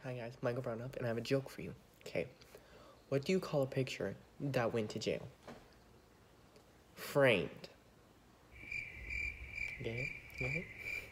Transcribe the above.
Hi guys, Michael Brown up, and I have a joke for you. Okay, what do you call a picture that went to jail? Framed. Get it? Get it?